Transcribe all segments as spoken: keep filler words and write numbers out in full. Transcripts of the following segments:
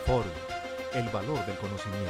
Forum, el valor del conocimiento.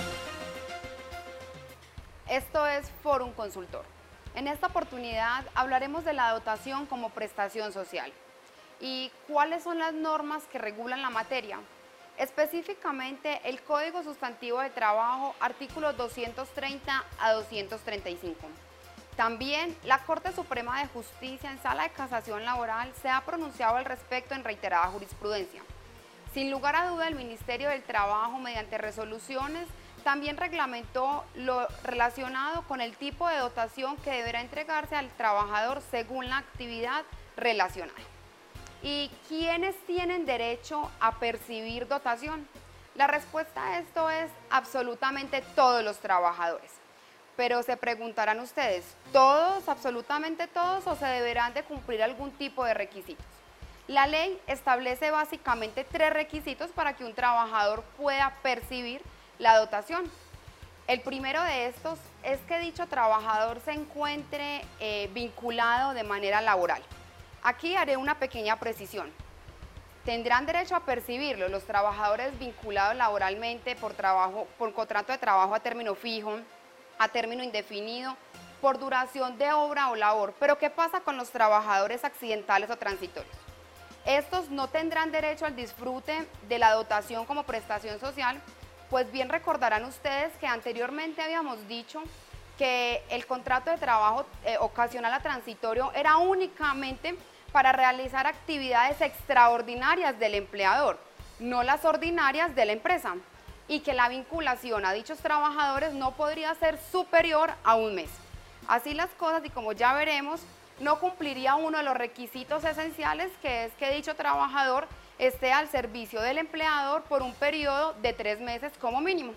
Esto es Forum Consultor. En esta oportunidad hablaremos de la dotación como prestación social y cuáles son las normas que regulan la materia. Específicamente el Código Sustantivo de Trabajo, artículos doscientos treinta a doscientos treinta y cinco. También la Corte Suprema de Justicia en Sala de Casación Laboral se ha pronunciado al respecto en reiterada jurisprudencia. Sin lugar a duda, el Ministerio del Trabajo, mediante resoluciones, también reglamentó lo relacionado con el tipo de dotación que deberá entregarse al trabajador según la actividad relacionada. ¿Y quiénes tienen derecho a percibir dotación? La respuesta a esto es absolutamente todos los trabajadores. Pero se preguntarán ustedes, ¿todos, absolutamente todos, o se deberán de cumplir algún tipo de requisitos? La ley establece básicamente tres requisitos para que un trabajador pueda percibir la dotación. El primero de estos es que dicho trabajador se encuentre eh, vinculado de manera laboral. Aquí haré una pequeña precisión. Tendrán derecho a percibirlo los trabajadores vinculados laboralmente por, trabajo, por contrato de trabajo a término fijo, a término indefinido, por duración de obra o labor. Pero ¿qué pasa con los trabajadores accidentales o transitorios? Estos no tendrán derecho al disfrute de la dotación como prestación social, pues bien recordarán ustedes que anteriormente habíamos dicho que el contrato de trabajo eh, ocasional a transitorio era únicamente para realizar actividades extraordinarias del empleador, no las ordinarias de la empresa, y que la vinculación a dichos trabajadores no podría ser superior a un mes. Así las cosas, y como ya veremos, no cumpliría uno de los requisitos esenciales, que es que dicho trabajador esté al servicio del empleador por un periodo de tres meses como mínimo.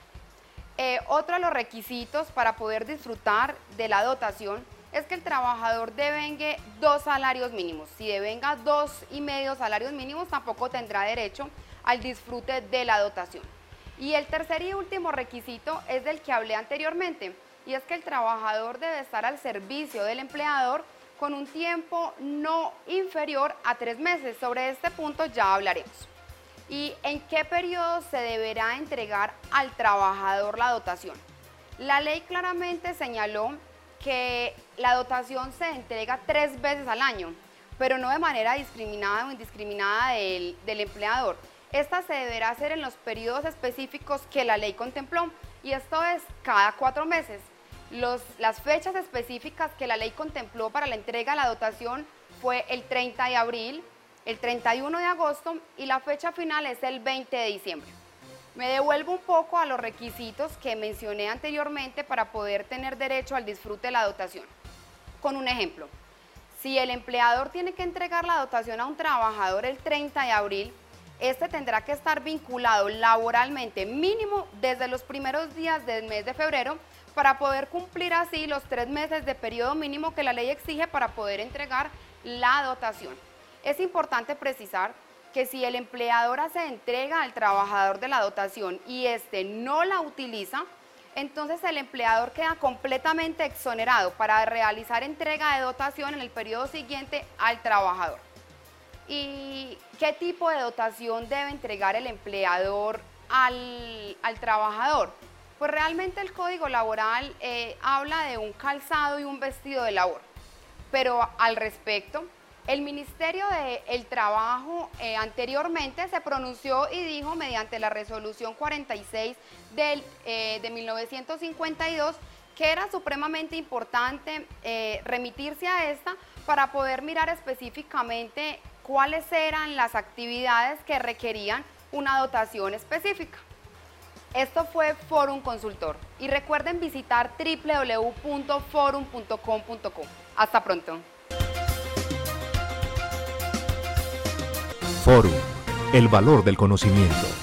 Eh, otro de los requisitos para poder disfrutar de la dotación es que el trabajador devengue dos salarios mínimos. Si devenga dos y medio salarios mínimos, tampoco tendrá derecho al disfrute de la dotación. Y el tercer y último requisito es del que hablé anteriormente, y es que el trabajador debe estar al servicio del empleador con un tiempo no inferior a tres meses. Sobre este punto ya hablaremos. ¿Y en qué periodo se deberá entregar al trabajador la dotación? La ley claramente señaló que la dotación se entrega tres veces al año, pero no de manera discriminada o indiscriminada del, del empleador. Esta se deberá hacer en los periodos específicos que la ley contempló, y esto es cada cuatro meses. Los, las fechas específicas que la ley contempló para la entrega de la dotación fue el treinta de abril, el treinta y uno de agosto, y la fecha final es el veinte de diciembre. Me devuelvo un poco a los requisitos que mencioné anteriormente para poder tener derecho al disfrute de la dotación. Con un ejemplo, si el empleador tiene que entregar la dotación a un trabajador el treinta de abril, este tendrá que estar vinculado laboralmente mínimo desde los primeros días del mes de febrero para poder cumplir así los tres meses de periodo mínimo que la ley exige para poder entregar la dotación. Es importante precisar que si el empleador hace entrega al trabajador de la dotación y este no la utiliza, entonces el empleador queda completamente exonerado para realizar entrega de dotación en el periodo siguiente al trabajador. ¿Y qué tipo de dotación debe entregar el empleador al, al trabajador? Pues realmente el Código Laboral eh, habla de un calzado y un vestido de labor, pero al respecto, el Ministerio del Trabajo eh, anteriormente se pronunció y dijo mediante la resolución cuarenta y seis del, eh, de mil novecientos cincuenta y dos que era supremamente importante eh, remitirse a esta para poder mirar específicamente cuáles eran las actividades que requerían una dotación específica. Esto fue Forum Consultor y recuerden visitar w w w punto forum punto com punto co. Hasta pronto. Forum, el valor del conocimiento.